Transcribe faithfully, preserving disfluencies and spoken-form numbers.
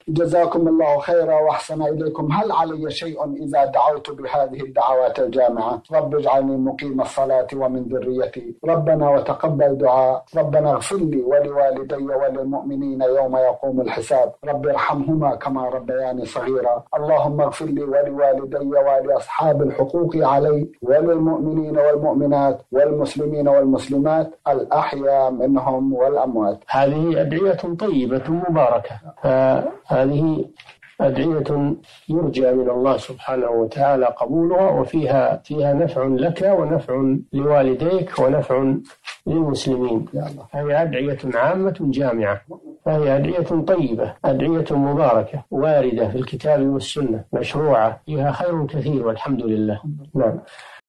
جزاكم الله خيرا وأحسن إليكم. هل علي شيء إذا دعوت بهذه الدعوات الجامعة؟ رب اجعلني مقيم الصلاة ومن ذريتي، ربنا وتقبل دعاء، ربنا اغفر لي ولوالدي وللمؤمنين يوم يقوم الحساب، رب ارحمهما كما ربياني صغيرا، اللهم اغفر لي ولوالدي ولأصحاب الحقوق علي وللمؤمنين والمؤمنات والمسلمين والمسلمات الأحياء منهم والأموات. هذه أدعية طيبة مباركة، هذه أدعية يرجى من الله سبحانه وتعالى قبولها، وفيها فيها نفع لك ونفع لوالديك ونفع للمسلمين. هذه أدعية عامة جامعة، فهي أدعية طيبة، أدعية مباركة واردة في الكتاب والسنة، مشروعة، فيها خير كثير والحمد لله. نعم.